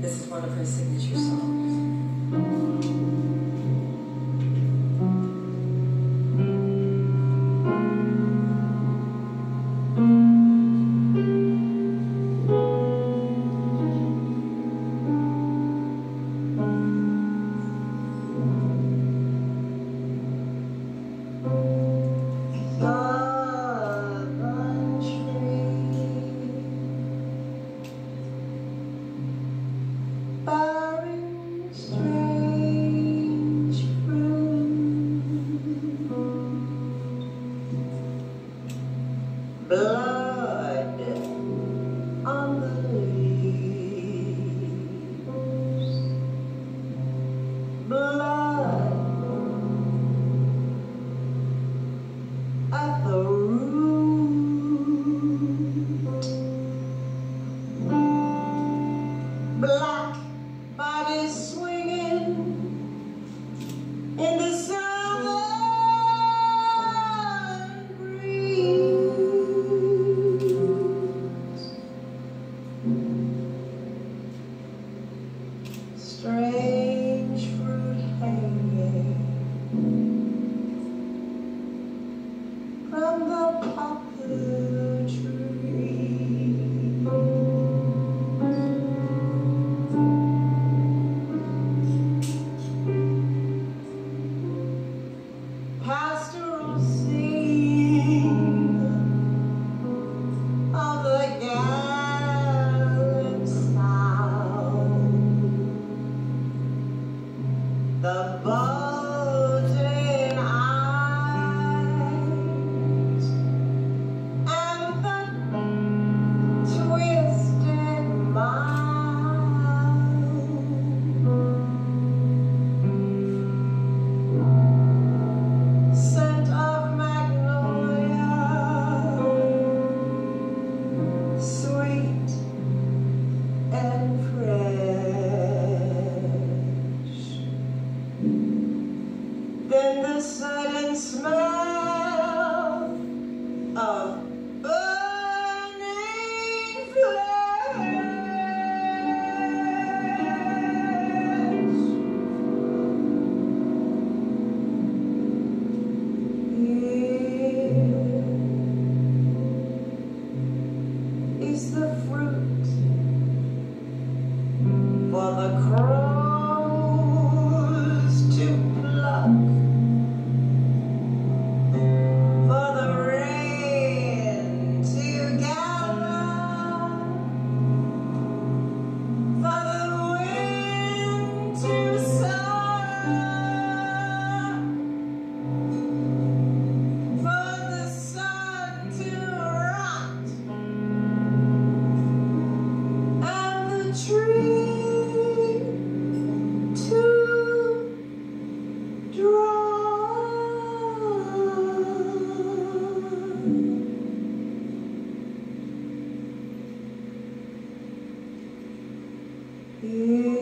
This is one of her signature songs. Blood on the leaves, blood at the root, black bodies swinging in the southern breeze. Strange fruit hanging from the poplar tree. Pastoral scene of the gallant sound, the bulging eyes and the twisted mouth, scent of magnolia, sweet and fresh. Then the sudden smell of burning flesh. Here is the fruit for the crows to pluck, for the rain to gather, for the wind to sigh, for the sun to rot, and the tree to dry.